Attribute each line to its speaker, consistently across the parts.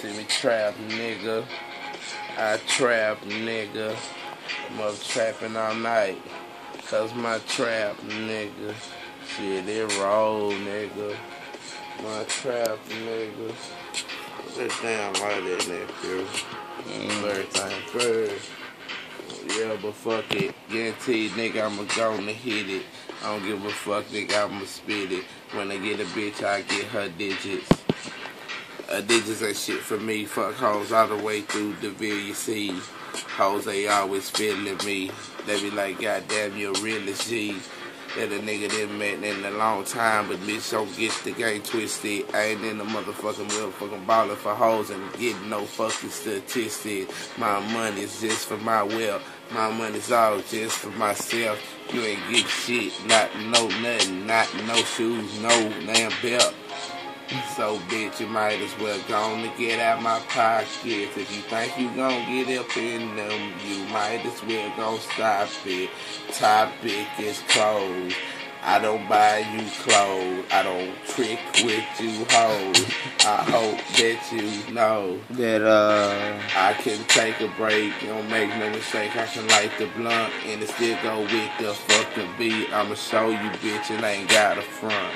Speaker 1: See me trap, nigga. I trap, nigga. I'm up trapping all night. Cause my trap, nigga. Shit, it roll, nigga. My trap, nigga. That damn like that, nigga. Everything first. Yeah, but fuck it. Guaranteed, nigga, I'ma gonna hit it. I don't give a fuck, nigga, I'ma spit it. When I get a bitch, I get her digits. Digits ain't shit for me. Fuck hoes all the way through the veil, you see. Hoes, they always feeling me. They be like, goddamn, you're real as G. That a nigga didn't met in a long time, but bitch, don't get the game twisted. I ain't in the motherfucking ballin' for hoes and getting no fucking statistics. My money's just for my wealth. My money's all just for myself. You ain't get shit, not no nothing, not no shoes, no damn belt. So bitch, you might as well go on to get out my pockets. If you think you gon' get up in them, you might as well gon' stop it. Topic is closed. I don't buy you clothes. I don't trick with you hoes. I hope that you know that I can take a break. Don't make no mistake. I can light the blunt and it still go with the fucking beat. I'ma show you bitch and ain't got a front.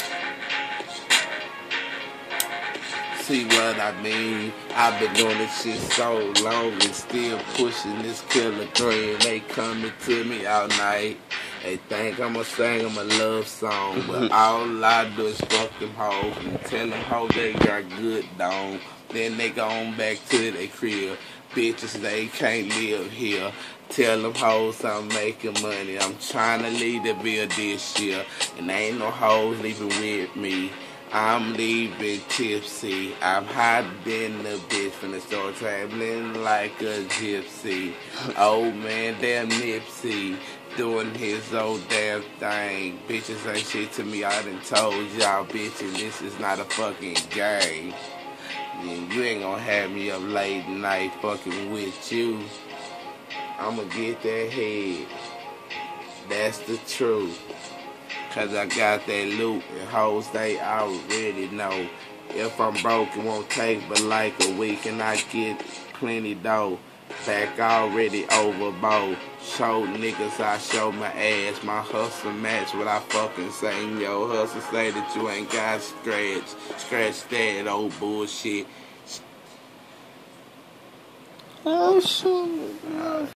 Speaker 1: See what I mean? I've been doing this shit so long and still pushing this killer dream. They coming to me all night. They think I'ma sing them a love song, but all I do is fuck them hoes and tell them hoes they got good dong. Then they gone back to their crib. Bitches, they can't live here. Tell them hoes I'm making money. I'm trying to leave the bill this year, and ain't no hoes leaving with me. I'm leaving tipsy. I'm higher than the bitch finna start traveling like a gypsy. Old man, damn Nipsey, doing his old damn thing. Bitches ain't shit to me. I done told y'all bitches this is not a fucking game. You ain't gonna have me up late night fucking with you. I'ma get that head. That's the truth. Cause I got that loot and hoes they already know. If I'm broke it won't take but like a week and I get plenty dough. Back already overboard. Show niggas I show my ass. My hustle match what I fucking say. Yo hustle say that you ain't got scratch. Scratch that old bullshit.
Speaker 2: Oh shit.